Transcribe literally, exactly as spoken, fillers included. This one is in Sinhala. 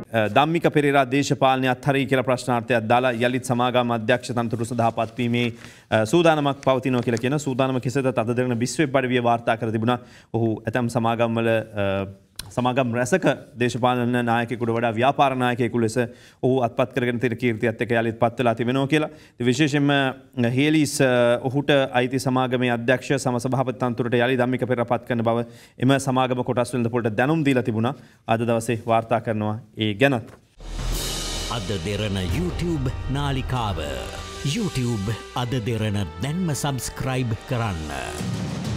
ධම්මික පෙරේරා දේශපාලනය අත්හරියි කියලා ප්‍රශ්නාර්ථයක් දාලා යලිත් සමාගම් අධ්‍යක්ෂ තනතුරු සඳහා පත්වීමේ සූදානමක් පවතිනවා කියලා කියන සූදානම කෙසේද අද දෙරණ විශ්ව අඩවිය වාර්තා කර තිබුණා. ඔහු ඇතම් සමාගම්වල සමාගම් රැසක දේශපාලන නායකයෙකුට වඩා ව්‍යාපාර නායකයෙකු ලෙස ඔහු අත්පත් කරගෙන තියෙන කීර්තියත් එක්ක යලිත් පත් වෙලා තිබෙනවා කියලා. විශේෂයෙන්ම හේලිස් ඔහුට අයිති සමාගමේ අධ්‍යක්ෂ සමසභාපති තනතුරට යලි ධම්මික පෙරේරා පත් කරන බව එම සමාගම කොටස් වෙළඳපොළට දැනුම් දීලා තිබුණා. අද දවසේ වාර්තා කරනවා ඒ ගැනත්. අද දෙරණ YouTube නාලිකාව YouTube අද දෙරණ දැන්ම සබස්ක්‍රයිබ් කරන්න.